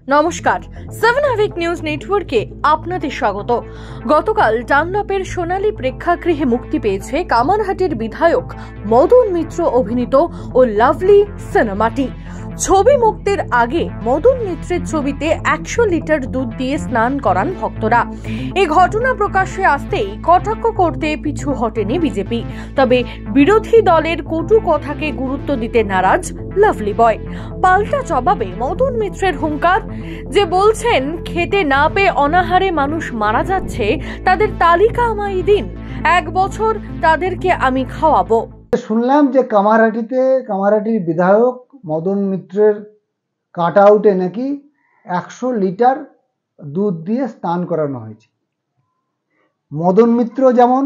নমস্কার, 7 অ্যাভিক নিউজ নেটওয়ার্কে আপনাদের স্বাগত। গতকাল ডানলপের সোনালী প্রেক্ষাগৃহে মুক্তি পেয়েছে কামারহাটির বিধায়ক মদন মিত্র অভিনীত ও লাভলি সিনেমাটি। ছবি মুক্তির আগে মদন মিত্রের ছবিতে 100 লিটার দুধ দিয়ে স্নান করান ভক্তরা। এই ঘটনা প্রকাশ্যে আসতেই কটাক্ষ করতে পিছু হটেনি বিজেপি। তবে বিরোধী দলের কটু কথাকে গুরুত্ব দিতে নারাজ লাভলি বয়। পাল্টা জবাবে মদন মিত্রের হুঙ্কার, যে বলছেন খেতে না পেয়ে অনাহারে মানুষ মারা যাচ্ছে, তাদের তালিকা আমায় দিন, 1 বছর তাদেরকে আমি খাওয়াবো। শুনলাম যে কামারহাটির বিধায়ক মদন মিত্রের কাট আউটে নাকি 100 লিটার দুধ দিয়ে স্নান করানো হয়েছে। মদন মিত্র যেমন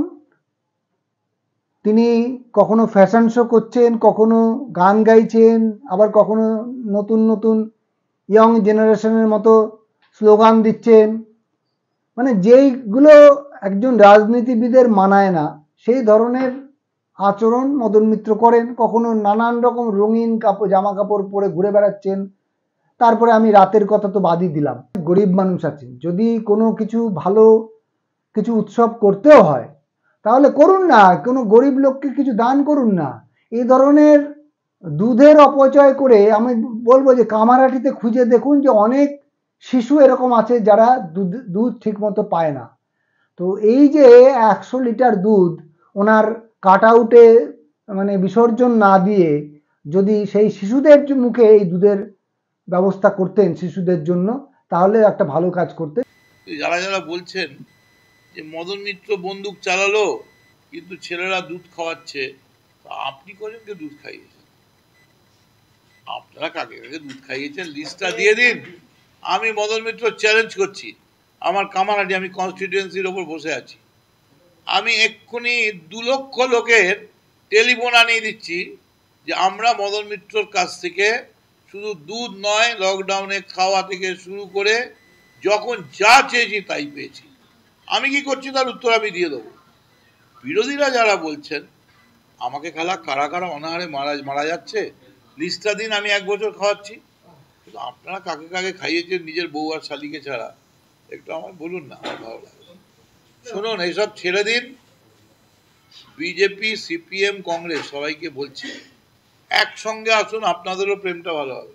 তিনি কখনো ফ্যাশন শো করছেন, কখনো গান গাইছেন, আবার কখনো নতুন নতুন ইয়ং জেনারেশনের মতো স্লোগান দিচ্ছেন, মানে যেইগুলো একজন রাজনীতিবিদের মানায় না সেই ধরনের আচরণ মদন মিত্র করেন। কখনো নানান রকম রঙিন জামা কাপড় পরে ঘুরে বেড়াচ্ছেন। তারপরে আমি রাতের কথা তো বাদই দিলাম, গরিব মানুষ আছেন, যদি কোনো কিছু ভালো কিছু উৎসব করতেও হয় তাহলে করুন না, কোনো গরিব লোককে কিছু দান করুন না। এই ধরনের দুধের অপচয় করে আমি বলবো যে কামারহাটিতে খুঁজে দেখুন যে অনেক শিশু এরকম আছে যারা দুধ ঠিক মতো পায় না। তো এই যে 100 লিটার দুধ ওনার কাট আউটে মানে বিসর্জন না দিয়ে যদি সেই শিশুদের মুখে এই দুধের ব্যবস্থা করতেন শিশুদের জন্য, তাহলে একটা ভালো কাজ করতেন। যারা যারা বলছেন যে মদন মিত্র বন্দুক চালালো কিন্তু ছেলেরা দুধ খাওয়াচ্ছে, আপনি কজনকে দুধ খাইয়েছেন? আপনারা কাকে কাকে দুধ খাইয়েছেন লিস্টটা দিয়ে দিন। আমি মদন মিত্র চ্যালেঞ্জ করছি, আমার কামারহাটি, আমি কনস্টিটিউয়েন্সির ওপর বসে আছি, আমি এক্ষুনি 2 লক্ষ লোকের টেলিফোন আনিয়ে দিচ্ছি যে আমরা মদন মিত্রর কাছ থেকে শুধু দুধ নয়, লকডাউনে খাওয়া থেকে শুরু করে যখন যা চেয়েছি তাই পেয়েছি। আমি কি করছি তার উত্তর আমি দিয়ে দেবো। বিরোধীরা যারা বলছেন আমাকে কারা কারা অনাহারে মারা যাচ্ছে লিস্টটা দিন, আমি 1 বছর খাওয়াচ্ছি। কিন্তু আপনারা কাকে কাকে খাইয়েছেন নিজের বউ আর শালিকে ছাড়া, একটু আমার বলুন না, আমার ভালো লাগে। শুনুন, এইসব ছেড়ে দিন। বিজেপি, সিপিএম, কংগ্রেস সবাইকে বলছি একসঙ্গে আসুন, আপনাদেরও প্রেমটা ভালো হবে,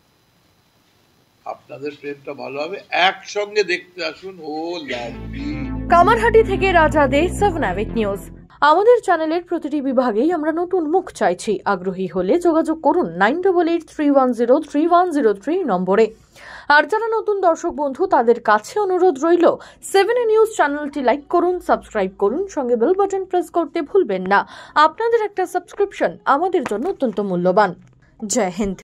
আপনাদের প্রেমটা ভালো হবে, একসঙ্গে দেখতে আসুন। ও লাভলি। কামারহাটি থেকে রাজা দে, 7 অ্যাভিক নিউজ। আমাদের চ্যানেলের প্রতিটি বিভাগেই আমরা নতুন মুখ চাইছি। আগ্রহী হলে যোগাযোগ করুন 9883103103 নম্বরে। আর যারা নতুন দর্শক বন্ধু তাদের কাছে অনুরোধ রইল 7 নিউজ চ্যানেলটি লাইক করুন, সাবস্ক্রাইব করুন, সঙ্গে বেল বাটন প্রেস করতে ভুলবেন না। আপনাদের একটা সাবস্ক্রিপশন আমাদের জন্য অত্যন্ত মূল্যবান। জয় হিন্দ।